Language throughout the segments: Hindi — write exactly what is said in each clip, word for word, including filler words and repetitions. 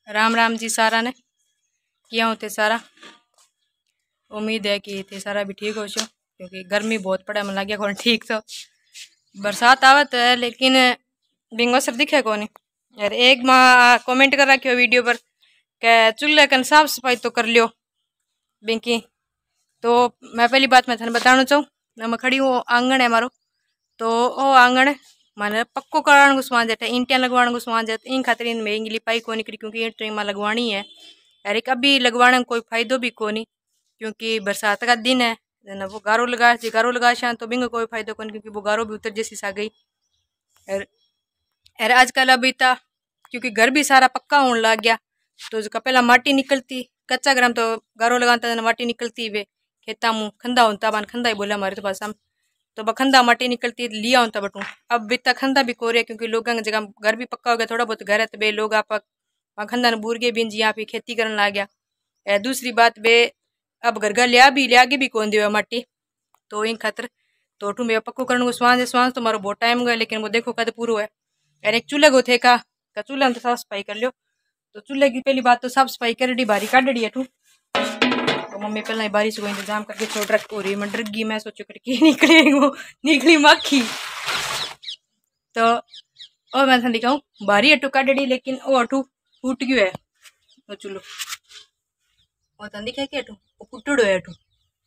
राम राम जी सारा ने किया होते सारा। उम्मीद है कि थे सारा भी ठीक हो चो, क्योंकि गर्मी बहुत पड़ा मन लगे कौन ठीक तो बरसात आवत है लेकिन बिंगो सर दिखे को नहीं यार। एक माँ कमेंट कर रखियो वीडियो पर के चूल्हे कन साफ सफाई तो कर लियो बिंकी। तो मैं पहली बात मैं थाने बताना चाहूँ ना, मैं खड़ी हूँ आंगन है मारो, तो ओ आंगन माने पक्को कराने को समान जाता है, ईंटियाँ लगवाने को समान जाता है। इन खातिर इन में लिपाई को निकली क्योंकि ईंट में लगवानी है यार। एक अभी लगवाने में कोई फायदो भी को नहीं क्योंकि बरसात का दिन है ना। वो गारो लगा जी गारो लगा शान तो बिंग कोई फायदो को नहीं क्योंकि वो गारो भी उतर जैसी सा गई यार। यार आजकल अभी था क्योंकि घर भी सारा पक्का होने लग गया, तो जो पहला माटी निकलती कच्चा ग्राम तो गारो लगाता माटी निकलती वे खेता मुँह खंदा होता बान खंदा ही बोला हमारे तो पास हम तो बखंदा माटी निकलती लिया होता बटू। अब भी तक खंदा भी कोरे क्योंकि लोगों की जगह घर भी पक्का हो गया, थोड़ा बहुत घर है तो बे लोग आप खंदा ने बूर गए बिंज यहाँ पे खेती करने लग गया। दूसरी बात बे अब घर घर लिया भी लिया भी कौन दिया माटी, तो इन खातर तो ठू मैं पक्को करने को स्वांस है स्वांस तो मारो बहुत टाइम गया लेकिन वो देखो कद पूरा है यार। एक चूल्हे को थे का चूल्हा तो साफ सफाई कर लियो, तो चूल्हे की पहली बात तो साफ सफाई कर डी बारी काट डी है ठू। तो मम्मी पहले बारिश को इंतजाम करके छोड़ रख हो रही मैं डर गई, मैं सोचो करके निकले वो निकली मक्खी। तो और मैं थाने कहूँ बारी अटू काट डी लेकिन वो अटू फूट गयो है वो चूल्हो और थाने दिखा के अटू वो फुटड़ो है अटू।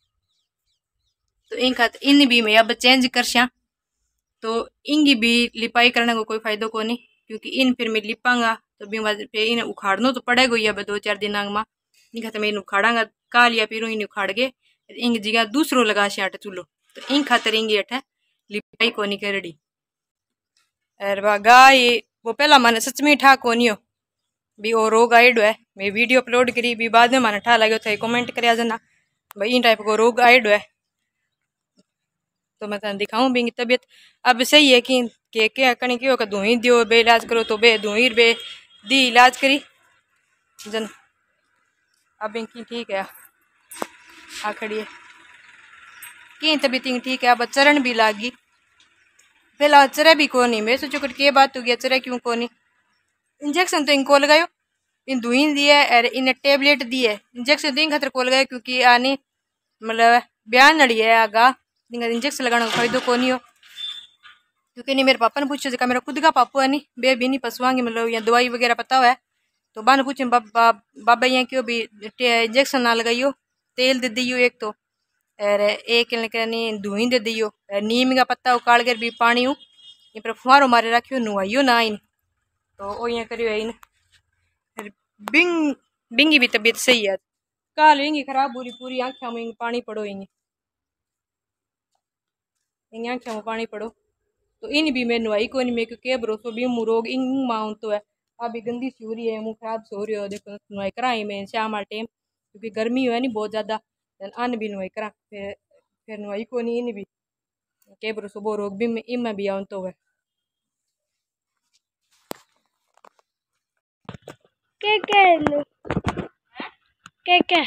तो इन खातर इन भी मैं अब चेंज कर शा, तो इंगी भी लिपाई करने को कोई फायदो को नहीं क्योंकि इन फिर मैं लिपांगा तो भी फिर इन उखाड़ना तो पड़ेगा ही अब दो चार दिन में। इन खातर मैं इन उखाड़ांगा काल या फिर इन उखाड़ के इंग जगह दूसरो लगा से आटे चूल्हो, तो इन खातर इंगी अठे लिपाई को नहीं करड़ी। अरे वाह गाय वो पहला मैंने सच में ठा को नहीं हो भी वो रोग आइडो है। मैं वीडियो अपलोड करी भी बाद में मैंने ठा लगे थे कमेंट कर जना भाई इन टाइप को रोग आइडो है। तो मैं तुम दिखाऊं भी तबीयत अब सही है कि के के कणी क्यों का धुई दियो बे इलाज करो तो बे धुई बे दी इलाज करी जन अब इनकी ठीक है आ खड़ी है की तबीयत ठीक है। अब चरण भी लागी पहला चरे भी को नहीं, मैं सोचो कट के बात हो गया चरे क्यों को नहीं। इंजेक्शन तो इनको लगायो इन दुई दिए और इन टेबलेट दिए इंजेक्शन तो इन खातर को लगायो क्योंकि आनी मतलब बयान नड़ी है आगा इंजेक्शन लगाने का फायदो को नहीं हो क्योंकि नहीं मेरे पापा ने पूछो जगह मेरा खुद का पापू है नहीं बे भी नहीं पसवांगी मतलब या दवाई वगैरह पता हुआ है तो बा ने पूछे बाबा बाबा यहाँ क्यों भी इंजेक्शन ना लगाइयो तेल दे दियो एक तो और एक धुई दे दियो नीम का पत्ता उकाल कर भी पानी हूँ ये पर फुहारो मारे रखियो नुआइयो ना इन तो वो यहाँ करियो इन बिंग बिंगी भी तबीयत सही है काल इंगी खराब पूरी पूरी आँखा में पानी पड़ो इन इन आँखा में पानी पड़ो तो इन भी मैं नुआई को नहीं मैं क्योंकि भरोसो भी मुँह रोग इन माउंट तो है अभी गंदी सी हो रही है मुँह खराब से हो रही है देखो नुआई करा मैं शाम आ टाइम क्योंकि गर्मी है नहीं बहुत ज़्यादा अन भी नुआई करा फिर फिर नुआई को नहीं इन भी के भरोसो वो रोग भी में इम भी आउं तो है के के के के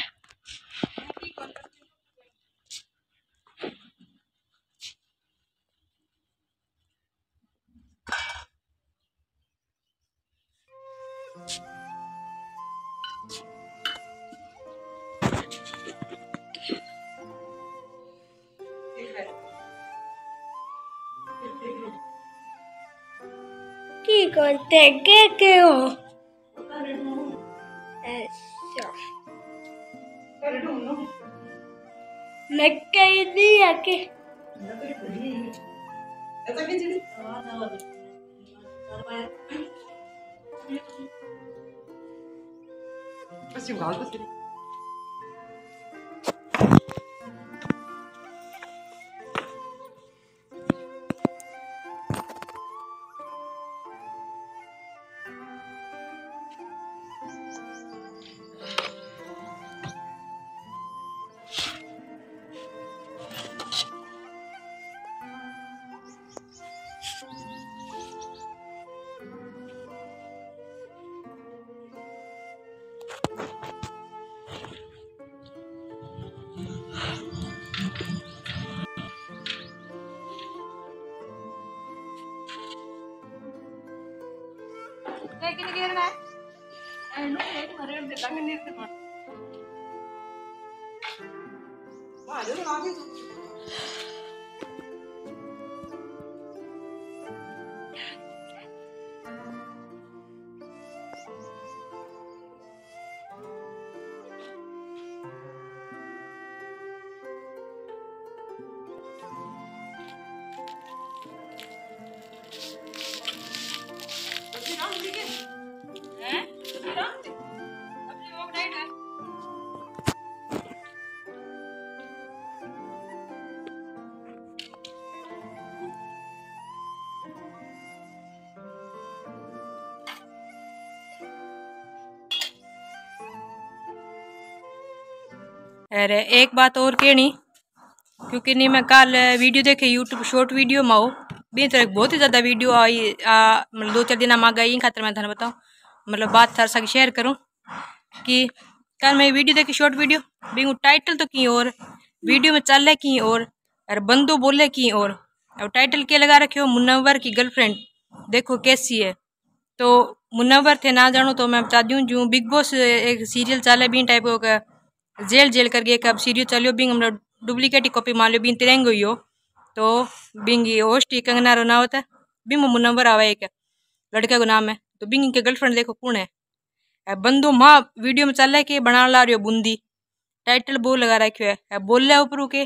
की करते के के हो ऐसा मैं कह दिया कि अरे एक बात और कहनी, क्योंकि नहीं मैं कल वीडियो देखे यूट्यूब शॉर्ट वीडियो में हो बी तरह बहुत ही ज़्यादा वीडियो आई, मतलब दो चार दिन में गई खातर मैं थाने बताऊँ, मतलब बात थार साथ शेयर करूँ कि कल मैं वीडियो देखी शॉर्ट वीडियो भी टाइटल तो की और वीडियो में चल की और अरे बंदो बोले की और अब टाइटल क्या लगा रखे हो, मुनव्वर की गर्लफ्रेंड देखो कैसी है। तो मुनव्वर थे ना जानो तो मैं बता दूँ जो बिग बॉस एक सीरियल चले भी टाइप का जेल जेल करके एक अब सीरियल चलियो बिंग मतलब डुप्लीकेट ही कॉपी मान लो बिन तिरंग हुई हो तो बिंग होस्ट ही कंगना रनावत है बिंग मुनव्वर आवा एक लड़के को नाम है तो बिंग के गर्लफ्रेंड देखो कौन है। बंदो माँ वीडियो में चल के बना ला रही हो बूंदी टाइटल वो लगा रखियो है बोले ऊपर के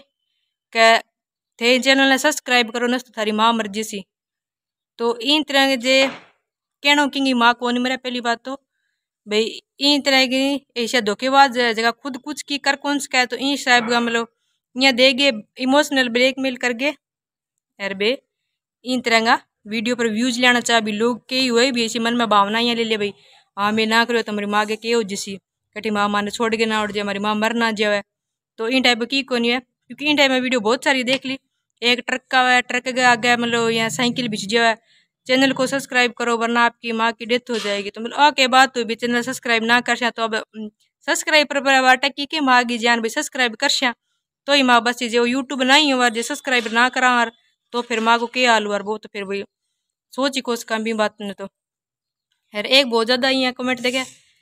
थे चैनल ने सब्सक्राइब करो न थारी माँ मर्जी सी। तो इन तरह के जे कहनो कि माँ कौन मेरा पहली बात तो भाई इन तरह की ऐसा धोखेबाज जगह खुद कुछ की कर कौन सका तो इन साहब का मतलब यहाँ देगे इमोशनल ब्लैकमेल करके यार बे इन तरह का वीडियो पर व्यूज लेना चाह भी लोग के हुए भी ऐसी मन में भावना यहाँ ले ले भाई हाँ मैं ना करो तो हमारी माँ के हो जिसी कटी माँ माँ ने छोड़ के ना उड़ जाए हमारी माँ मर ना जाए। तो इन टाइप की कौन है क्योंकि इन टाइप में वीडियो बहुत सारी देख ली एक ट्रक का है ट्रक के आगे मतलब यहाँ साइकिल बिछ जाए चैनल को सब्सक्राइब करो वरना आपकी माँ की डेथ हो जाएगी। तो मतलब ओके बात तो भी चैनल सब्सक्राइब ना कर तो अब सब्सक्राइब पर वाटा की के माँ की जान भाई सब्सक्राइब कर तो ही माँ बस जो यूट्यूब नहीं हुआ जो सब्सक्राइब ना करा तो फिर माँ को क्या हाल हुआ वो तो फिर वही सोच ही कोस काम भी बात ने। तो यार एक बहुत ज़्यादा यहाँ कमेंट देखे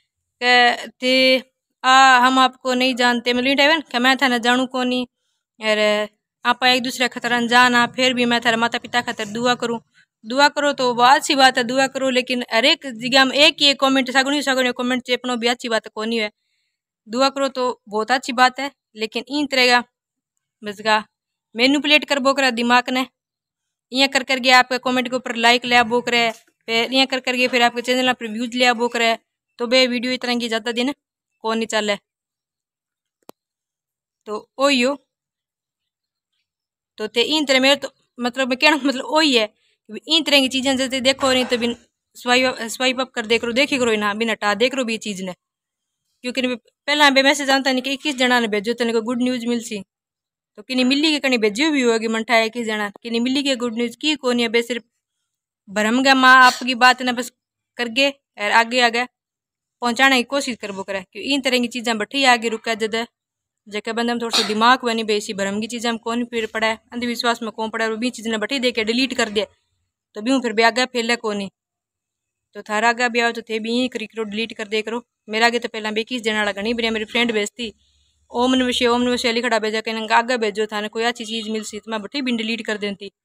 थे आ हम आपको नहीं जानते मतलब टाइम क्या मैं था ना जानू को नहीं यार आप एक दूसरे खतर अनजाना फिर भी मैं थारे माता पिता खतर दुआ करूँ दुआ करो तो वो अच्छी बात है दुआ करो लेकिन हर एक जगह में एक ही एक कमेंट सगुनी सगुनी कमेंट चेपनो भी अच्छी बात कौन है दुआ करो तो बहुत अच्छी बात है लेकिन इन तरह का बस का मैनिपुलेट कर बो करा दिमाग ने यहाँ कर करके आपके कमेंट के ऊपर लाइक ले बो करे फिर यहाँ कर करके फिर आपके चैनल पर व्यूज ले बो करे तो बे वीडियो इस तरह की ज़्यादा दिन कौन नहीं चले। तो वही हो तो ते इन तरह मेरे तो मतलब कहना मतलब वही है इन तरह की चीज़ें जैसे देखो नहीं तो बिन स्वाइप स्वाइप अप कर देख रो देखी करो ना बिन हटा देख रो भी चीज़ ने क्योंकि पहला बे मैसेज आता नहीं कि इक्कीस जना ने भेजो तेने को गुड न्यूज़ मिल सी तो कि मिली के कहीं भेजी भी होगी मंठा इक्कीस जना कि मिली के गुड न्यूज़ की कौन है बे सिर्फ भरम गया माँ आपकी बात ने बस करके और आगे आगे पहुँचाने की कोशिश करबो करे क्योंकि इन तरह की चीज़ें बठी आगे रुका जद जैसे बंदे में थोड़ा सा दिमाग बनी बेसी भरम की चीज़ें में कौन फिर पड़ा है अंधविश्वास में कौन पड़ा है भी चीज़ ने बठी दे के डिलीट कर दिया तो भी फिर भी आगे फैले कौन नहीं। तो थारा आगे भी आओ तो थे भी यहीं करी करो डिलीट कर दे करो मेरा आगे तो पहला बेकिस देने वाला घनी बढ़िया मेरी फ्रेंड भेजती ओम नवशे ओम नवशे लिखड़ा भेजा कहीं आगे भेजो थाने कोई अच्छी चीज़ मिल सी तो मैं बठी भी डिलीट कर देती।